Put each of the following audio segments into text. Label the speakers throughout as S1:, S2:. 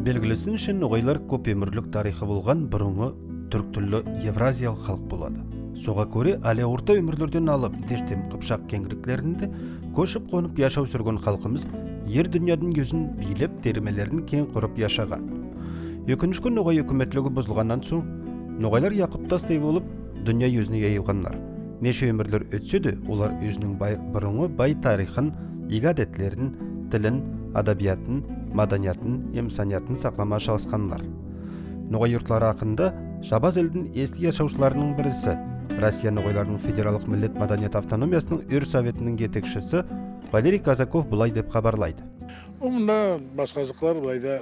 S1: Белгілісінше ноғайлар көп өмірлік тарихы болған бұрынғы түрк түрлі евразиялық халық болады. Соға көре әлі орта өмірлерден алып дештем қыпшақ кеңгіріклерінде көшіп қонып яшау сүрген халқымыз ер дүниядың көзін билеп термелерін кең құрып яшаған. Өкінішке ноғай өкіметлігі бұзылғаннан соң ноғайлар яқұттастай болып дүния өзіне яйылғанлар. Неше өмірлер өтсе де олар өзінің бұрынғы бай тарихын, игадетлерін, тілін, адабиятын, маданиятын, емсаниятын сақлама çalışқанлар. Ноғай йұртлары ақында Жабаз елдің есті яшаушыларының бірісі, Россия ноғайларының федералық миллет маданият автономиясының өр советінің жетекшісі Валерий Казаков бұлай деп хабарлайды.
S2: Мұнда басқазықлар бұлайда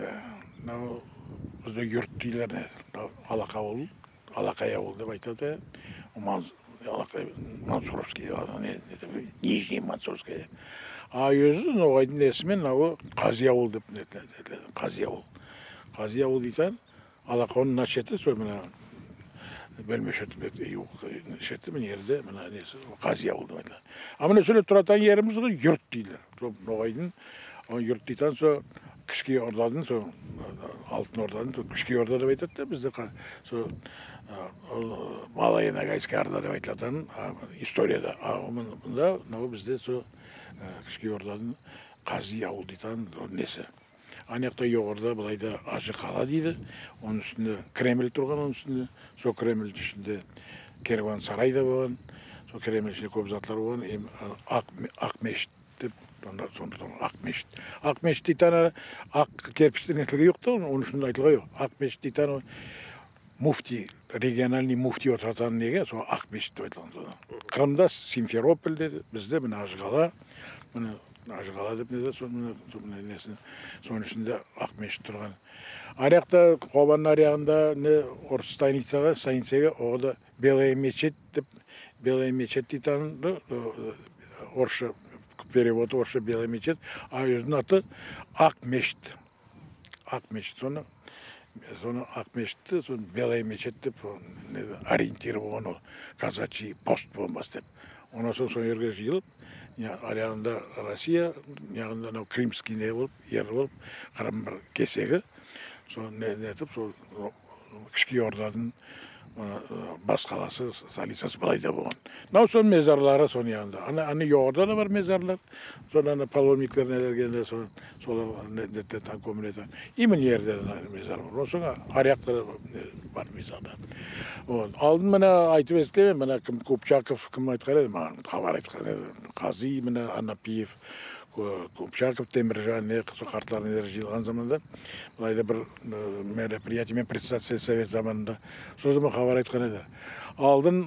S2: бізде юрт дейлер, Алақай ауыл деп айтады. Мансуровский, Нижний Мансуровский. А өзі ноғайдың есімен Қази ауыл деп Қази ауыл. Қази ауыл дейтін Алақауның нашеті, сол мына бөлме шеті мен ерді, Қази ауыл деп айтылады. А мына сөйлеп тұратан ерімізді юрт дейлер. Ноғайдың юрт дейтін сол кішке ордадың, сол алтын ордадың, кішке орда деп айтады. Бізді Малайы Нагайский арда деп айтылатын историяда. Мұнда бізде сол кішке ордадың Қази ауыл дейтін несі. Анекта жоғарда бұлайда Ажы қала дейді. Оның үстінде Кремль тұрған, оның үстінде. Сол Кремль ішінде керуан сарай да болған. Сол Кремль ішінде көп затлар болған. Ақ мешіт деп, сондықтан ақ мешіт. Ақ мешіт дейтін ақ керпіштің етілгі жоқ та, оның үстінде айтылға жоқ. Ақ мешіт дейтін муфти, региональный муфти отыратан неге, сол ақ мешіт деп айтылған. Қырымда Симферополь деді, бізде мына Ажығала, мына Ажығала деп неде, соның ішінде ақ мешіт тұрған. Арияқта, Қобанның арияғында орыс станицаға, оғыда Белая мечеть деп, Белая мечеть дейтін, орысша перевод орысша Белая мечеть, а өзінің аты ақ мешіт. Ақ мешіт, соны ақ мешітті, соны Белая мечеть деп ориентир болған, казачий пост болмас деп. Онан соң ерге жиылып, арияғында Россия, яғында Кримский не болып, ер болып, қарам бір кесегі, сол нетіп, сол кішке ордадың бас қаласы, столицасы былайда болған. Сол мезарлары сол яғында. Аны жоғарда да бар мезарлар, сол паломниктер нелергенде, солар неттен көмілетін. Имен ерде мезар бар. Соң арияқтары бар мезарлар. Алдын мына айтып ескеме, мына Купчаков кім айтқан еді, маған хабар айтқан еді. Қази, мына Анапиев, Купчаков, Теміржан, сол қартларын жиылған заманда, бұлайда бір мероприятие, председатель совет заманында, сол zaman хабар айтқан еді. Алдын,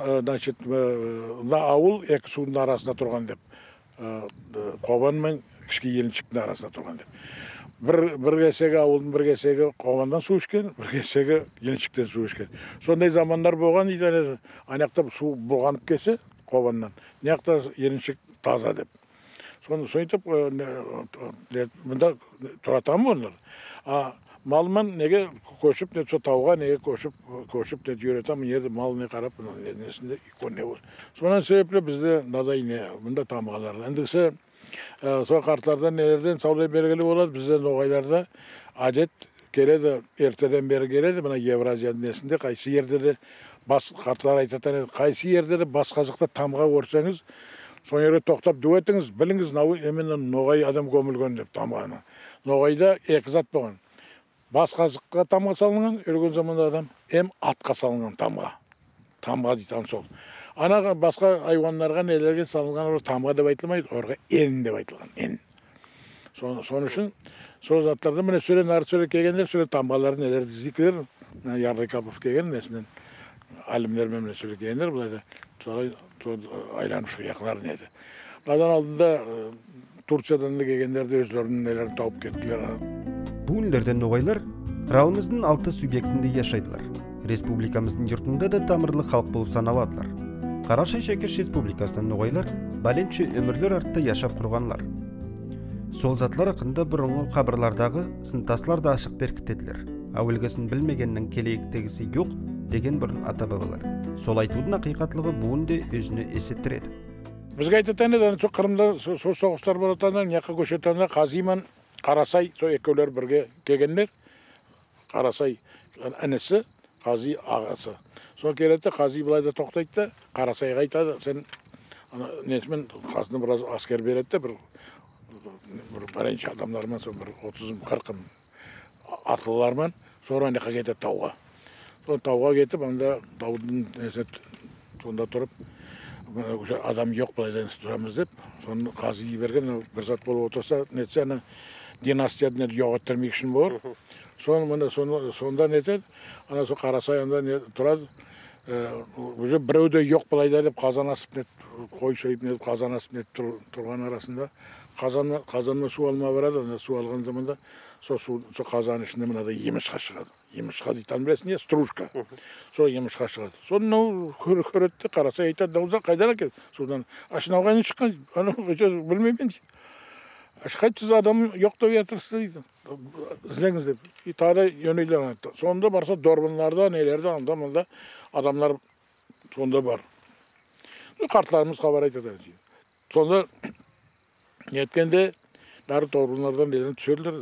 S2: ауыл екі судың арасында тұрған деп, Қобан мен кішке Еліншіктің арасында тұрған деп. Бір кесегі ауылдың бір кесегі Қобандан су ішкен, бір кесегі Еліншіктен су ішкен. Сондай замандар болған дейді, анаяқта су бұғанып кесе Қобаннан, неяқта Еліншік таза деп. Сойтып, мұнда тұратан болыныр. Малмен неге көшіп, тауға неге көшіп, үйретам, ерді мал не қарап, несінде көне бол. Сонан себеплі бізде надай не, мұнда тамғалар. Әндіксі, сол қартлардан нелерден саулай бергілі болады, бізде ноғайларда адет келеді, ертеден бері келеді, мұна Евразияның несінде, қайсы ердері, қартлар айтатан еді, қайсы ердері бас қазықта тамға көрсеңіз, соң ере тоқтап дуетіңіз, біліңіз, ноғай адам көмілген деп тамғаны. Ноғайда екі зат болған. Бас қазыққа тамға салынған, өрген заманда адам, атқа салынған тамға. Тамға дейтін сол. Анаға басқа айуанларға нелерге салынған тамға деп айтылмайды, орға ен деп айтылған, ен. Соны үшін, сол заттарды міне сөйлен, ары сөйле кегендер, сөйле тамғаларын нелерді зикілер, Ярдай Капов кеген, несінен әлімдер мемле сөйле кегендер, бұлайда айланып шықяқларын еді. Бұладан алдында Турциядан да кегендерді өздерінің нелерін тауып кеттілер.
S1: Бүгіндерден ноғайлар рауымыздың 6 субъектінде яшайдылар. Республикамыздың юртында да тамырлы халық болып саналадылар. Қарашай Шекеш Республикасынан ноғайлар бәленші өмірлер артта яшап құрғанлар. Сол затлар ақында бұрынғы қабырлардағы сынтаслар да ашық беркітеділер. Әуелгісін білмегеннің келейіктегісі жоқ деген бұрын ата-бабалар. Сол айтудың ақиқатлығы бүгінде өзіне есеттіреді.
S2: Бізге айтатан еді, сол Қырымда сол соғыстар болатандан, яққа көшетандан Қазиман, Қарасай, сол екеулер бірге кегендер. Қарасай інісі, Қази ағасы. Сол келеді, Қази былай да тоқтайды да, Қарасайға айтады, сен несімен қасына біраз аскер береді, бір бірінші адамдармен, сол бір 30-40 аттылармен, sonra неқа кетеді тауға. Сол тауға кетіп, анда таудың несі сонда тұрып, адам жоқ былайдан тұрамыз деп, соны Қази берген, бір сат болып отырса, нетсе, династияны жоғаттырмек үшін болар. Сонда нетеді, ана сол Қарасай анда тұрады, уже біреуде жоқ былайда деп қазан асып нетіп, қой сойып нетіп, қазан асып нетіп тұрған арасында, қазанына су алма барады, су алған заманда, сол қазан ішінде мынада емішқа шығады. Емішқа дейтін білесің, не? Стружка. Сол емішқа шығады. Соны көреді, Қарасай айтады, дауза қайдан әкелді? Судан, ашынау қайдан шыққан? Білмеймін дейді. Қайтсыз адам жоқ деп жатырсыз дейді. Іздеңіз деп. Тағы жөнейлер. Сонда барса дорбынларда, нелерде, анда-мында адамдар сонда бар. Қартларымыз хабар айтады. Сонда неткенде бәрі дорбынлардан нелерін түсерлер.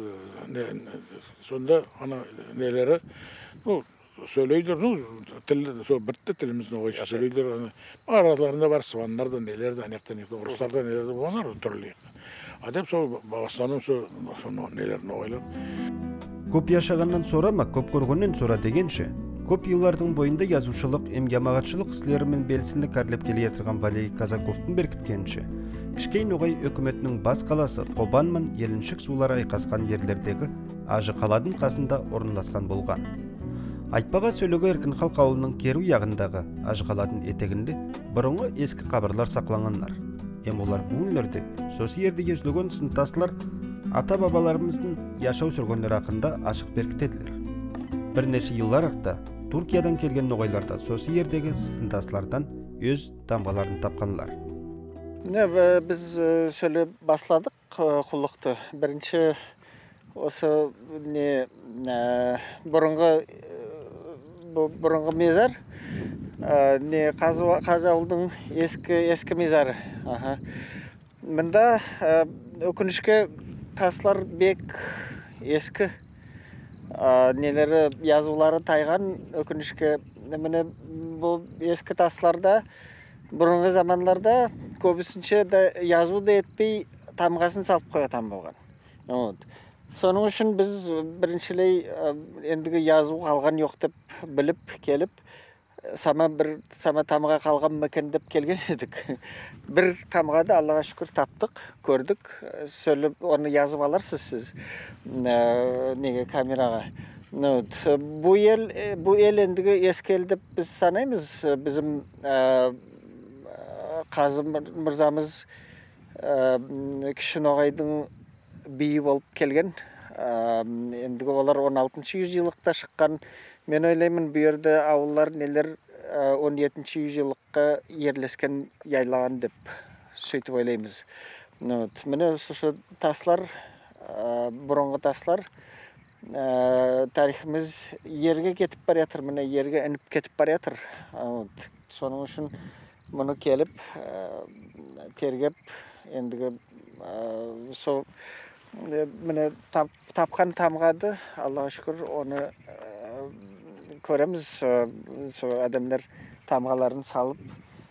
S2: Сонда ана нелері сөйлейдер, біртті тіліміздің ойша сөйлейдер. Араларында бар сыванлар да, нелер да, ұрыстар да, нелер да болғанар түрлі. Адем сол басстаным сол нелерін оғайлар.
S1: Көп яшағаннан сорама, көп көргеннен сора дегенше, көп еллардың бойында язушылық, емгемағатшылық ісілерімен белсінді кәрлеп келе жатырған Валерий Казаковтың беркіткенше, Кішкей Ноғай өкіметінің бас қаласы Қобанман еліншік сулары айқасқан ерлердегі Ажы қаладың қасында орынласқан болған. Айтпаға сөйлегі еркін халық ауылының керу яғындағы Ажы қаладың етегінде бұрынғы ескі қабырлар сақланғанлар. Олар бүгінлерде сосы ерде езілген сынтасылар ата-бабаларымыздың яшау сүргенлер ақында ашық беркітеділер. Бірнеше еллар ақта Туркиядан келген ноғайларда сосы ердегі сынтасылардан өз тамғаларын тапқанлар.
S3: Біз сөйлеп басладық құлықты. Бірінші осы бұрынғы мезар, Қазы ауылдың ескі мезары. Мында өкінішке таслар бек ескі, нелері язулары тайған. Өкінішке бұл ескі тасларда бұрынғы заманларда көбісінше язу да етпей тамғасын салып қоятан болған. Соның үшін біз біріншілей ендігі язу қалған жоқ деп біліп келіп, сама тамға қалған мекен деп келген едік. Бір тамғады Аллаға шүкір таптық, көрдік, сөйлеп оны yazып аларсыз сіз неге камераға. Бұл ел ендігі ескі ел деп біз санаймыз. Bizim Қазы мырзамыз Кіші Ноғайдың бейі болып келген. Ендігі олар 16-шы yüzyıllıkта шыққан. Мен ойлаймын, бұл жерде ауыллар нелер 17-шы yüzyıllıkқа ерлескен яйлаған деп сөйтіп ойлаймыз. Міне осы таслар, бұрынғы таслар, тарихымыз ерге кетіп бар жатыр, міне ерге ініп кетіп бар жатыр. Соның үшін мұны келіп, тергеп, ендігі міне тапқан тамғады, Аллаға шүкір, оны көреміз. Адамдар тамғаларын салып,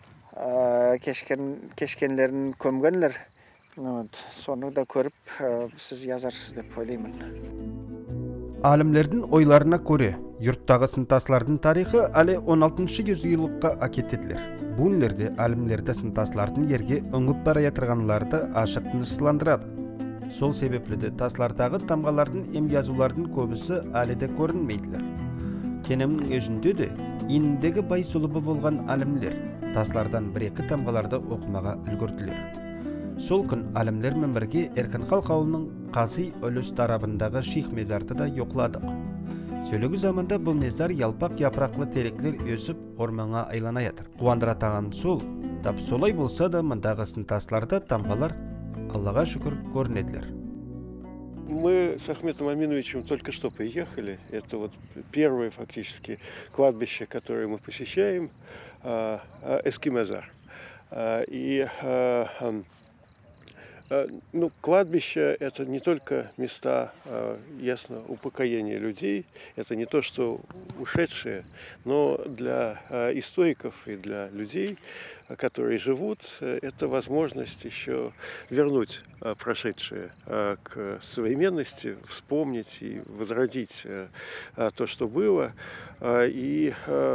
S3: кешкенлерін көмгенлер. Соны да көріп, сіз язарсыз деп ойлаймын.
S1: Алімлердің ойларына көре, юрттағы сынтаслардың тарихы әлі 16-шы yüzyıllıkқа акетеділер. Бүгінлерде алімлерді сынтаслардың ерге өңіп бара жатырғанларды ашықтың ысыландырады. Сол себепледі таслардағы тамғалардың язулардың көбісі әлі де көрінмейділер. Кенемнің өзінде де иніндегі бай сұлыбы болған алімлер таслардан бір-екі тамғаларды оқымаға үлгірділер. Сол күн алімлермен бірге Еркін халық ауылының Қази өліс тарабындағы ших мезарды да жоқладық. Сөйлегі заманда бұл мезар ялпақ япырақлы тереклер өсіп орманға айлана жатыр. Қуандыра таған сол, тап солай болса да мындағы сынтасларда тамғалар Аллаға шүкір көрінеділер.
S4: Мы с Ахметом Аминовичем только что приехали. Это вот первое фактически кладбище, которое мы посещаем, Эски мезар. И Ну, кладбище – это не только места, ясно, упокоения людей, это не то, что ушедшие, но для историков и для людей, которые живут, это возможность еще вернуть прошедшее к современности, вспомнить и возродить то, что было. И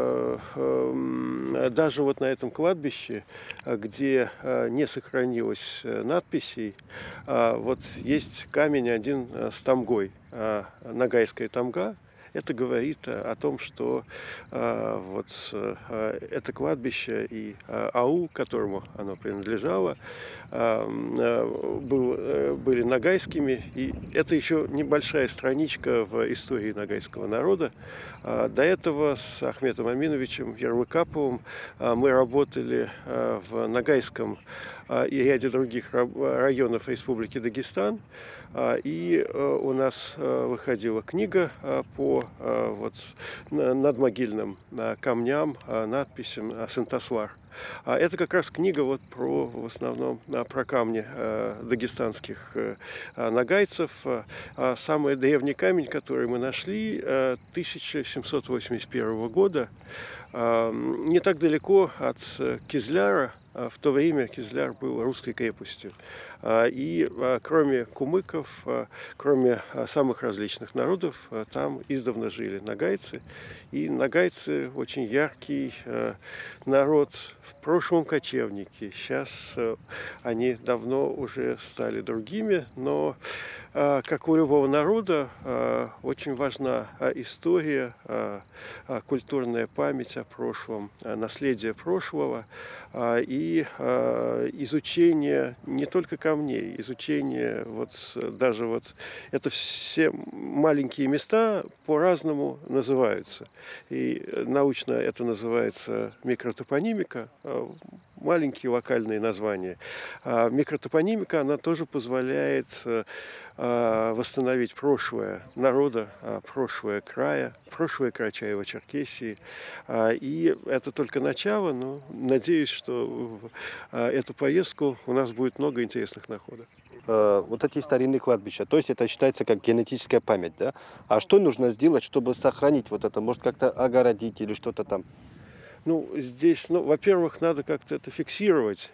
S4: даже вот на этом кладбище, где не сохранилось надписей, вот есть камень один с тамгой, нагайская тамга. Это говорит о том, что вот это кладбище и аул, которому оно принадлежало, были нагайскими. И это еще небольшая страничка в истории нагайского народа. До этого с Ахметом Аминовичем Ярлыкаповым мы работали в Нагайском и ряде других районов Республики Дагестан. И у нас выходила книга по вот надмогильным камням, надписям «Сентасвар». Это как раз книга вот про, в основном, про камни дагестанских нагайцев. Самый древний камень, который мы нашли, 1781 года, не так далеко от Кизляра. В то время Кизляр был русской крепостью. И кроме кумыков, кроме самых различных народов, там издавна жили нагайцы. И нагайцы очень яркий народ, в прошлом кочевники. Сейчас они давно уже стали другими, но как у любого народа, очень важна история, культурная память о прошлом, наследие прошлого и изучение не только камней, изучение вот даже вот это все маленькие места по-разному называются. И научно это называется микротопонимика, маленькие локальные названия. Микротопонимика, она тоже позволяет восстановить прошлое народа, прошлое края, прошлое Карачаево-Черкесии. И это только начало, но надеюсь, что в эту поездку у нас будет много интересных находок.
S5: Вот эти старинные кладбища, то есть это считается как генетическая память, да? А что нужно сделать, чтобы сохранить вот это? Может, как-то огородить или что-то там?
S4: Ну, здесь, во-первых, надо как-то это фиксировать.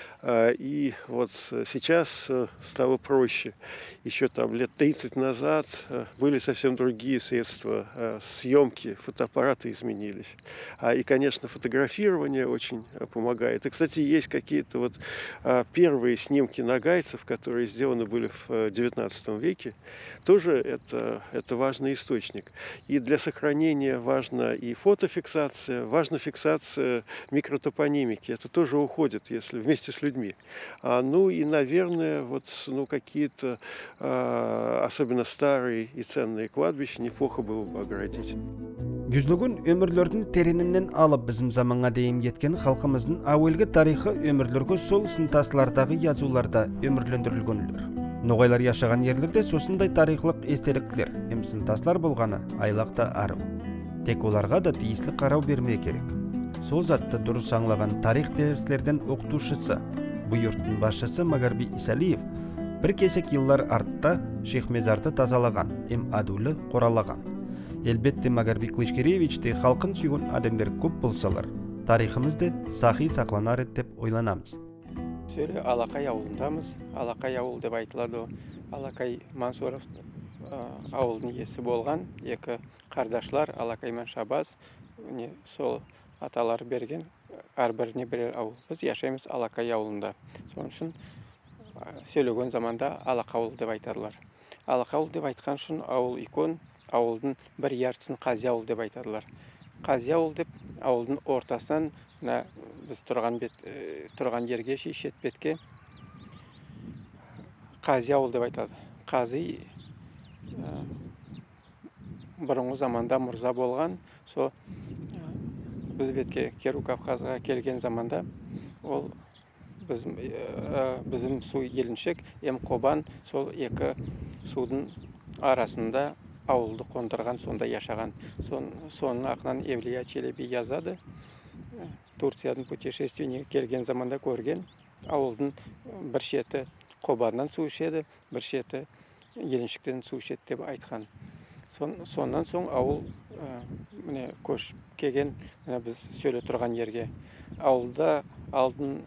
S4: И вот сейчас стало проще. Еще там лет 30 назад были совсем другие средства съемки, фотоаппараты изменились. И, конечно, фотографирование очень помогает. И, кстати, есть какие-то вот первые снимки нагайцев, которые сделаны были в XIX веке. Тоже это важный источник. И для сохранения важна и фотофиксация, важна фиксация микротопонимики. Это тоже уходит, если вместе с людьми. Ну и, наверное, вот какие-то, особенно старые и ценные кладбища, неплохо было бы оградить.
S1: Жүздөгөн өмірлердің теренінен алып bizim заманға дейін кеткен халқымыздың әуелгі тарихы өмірлерге сол сынтасылардағы язуларда өмірлендірілгөнлер. Ноғайлар яшаған ерлерде сосындай тарихлық естеліктер, сынтаслар болғаны айлақта ару. Тек оларға да тиісті қарау бермей керек. Сол затты дұрыс аңлаған тарих дәрістерден оқытушысы, bu yurtun başçısı Magarbi Isaliyev bir kesek yıllar артта Шехмезарды тазалаған, адулы қоралаған. Elbette Magarbi Klishkerevичте халқын сүйген адамдар көп болсалар, тарихымызды сахи сақланар еді деп ойланамыз.
S6: Сөйлі Алақай ауылындамыз. Алақай ауыл деп айтылады. Алақай Мансуров ауылдың иесі болған. Екі қардашлар Алақай мен Шабаз сол аталар берген әрбіріне бірер ауыл. Біз яшаймыз Алақай ауылында. Соның үшін сөйлеген заманда Алақай ауыл деп айтадылар. Алақай ауыл деп айтқан үшін ауыл икон, ауылдың бір яртысын Қази ауыл деп айтадылар. Қази ауыл деп ауылдың ортасынан біз тұрған жерге шет бетке Қази ауыл деп айтады. Қази бұрынғы заманда мұрза болған, со біз бетке Керу Кавказға келген заманда ол біздің су еліншек Қобан сол екі судың арасында ауылды қондырған, сонда яшаған. Соның ақынан Евлия Челеби yazады. Турцияның путешественіне келген заманда көрген ауылдың бір шеті қобадан су ішеді, бір шеті Еленшіктен су ішеді деп айтқан. Сондан соң ауыл міне көшіп келген, біз сөйле тұрған жерге. Ауылда алдын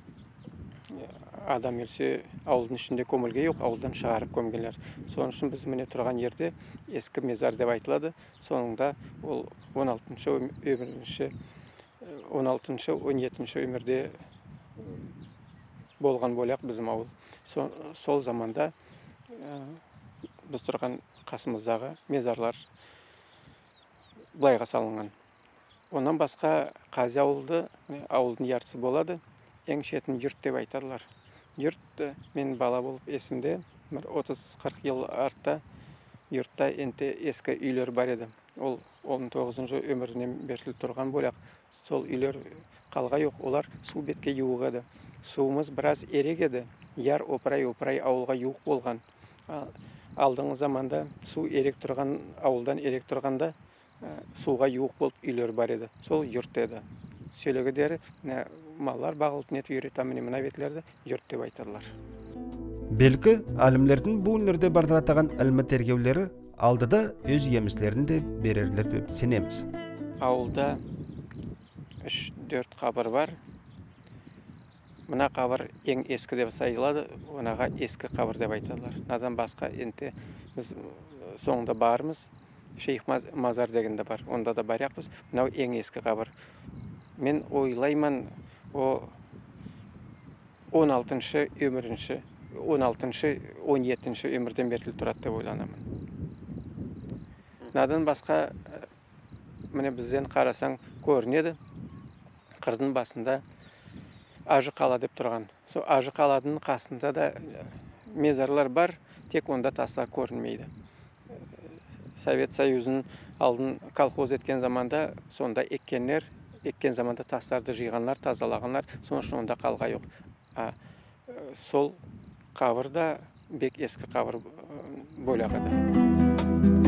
S6: адам өлсе, ауылдың ішінде көмілге жоқ, ауылдан шығарып көмгенлер. Соның үшін біз міне тұрған жерде ескі мезар деп айтылады. Соңында ол 16-17 өмірде болған болақ біздің ауыл. Сол заманда біз тұрған қасымыздағы мезарлар былайға салынған. Онан басқа Қази ауылдың яртысы болады. Ең шетін юрт деп айтадылар. Юрт, мен бала болып есімде, 30-40 ел артта юртта енте ескі үйлер бар еді. Ол 19-жы өмірінен беріліп тұрған болақ. Сол үйлер қалға жоқ, олар су бетке юық еді. Суымыз біраз ерек еді. Яр опырай ауылға юық болған. Алдыңғы заманда су ерек тұрған, ауылдан ерек тұрғанда суға юық болып үйлер бар еді. Сол юрт еді. Сөйлегедері маллар бағылтын еті үйретамын мына ветлерді юрт деп айтадылар.
S1: Белгі алімлердің бұл өнерде бардыратаған ілмі тергеулері алдыда өз еміслерін де берерлер деп сенеміз.
S6: Ауылда 3-4 қабыр бар. Мына қабыр ең ескі деп сайылады, онаға ескі қабыр деп айтадылар. Надан басқа енте біз соңында барымыз, Шейх Мазар дегенде бар, онда да баряқпыз. Мынау ең ескі қабыр. Мен ойлаймын, 16-шы өмірінші, 16-шы 17-шы өмірден бертіліп тұрады деп ойланамын. Надан басқа, міне бізден қарасаң көрінеді, қырдың басында Ажы қала деп тұрған. Со Ажы қаладың қасында да мезарлар бар, тек онда тастар көрінмейді. Совет Союзының алдын колхоз еткен заманда сонда еккен заманда тастарды жиғанлар, тазалағанлар, соның онда қалға жоқ. Сол қабырда бек ескі қабыр болағыды.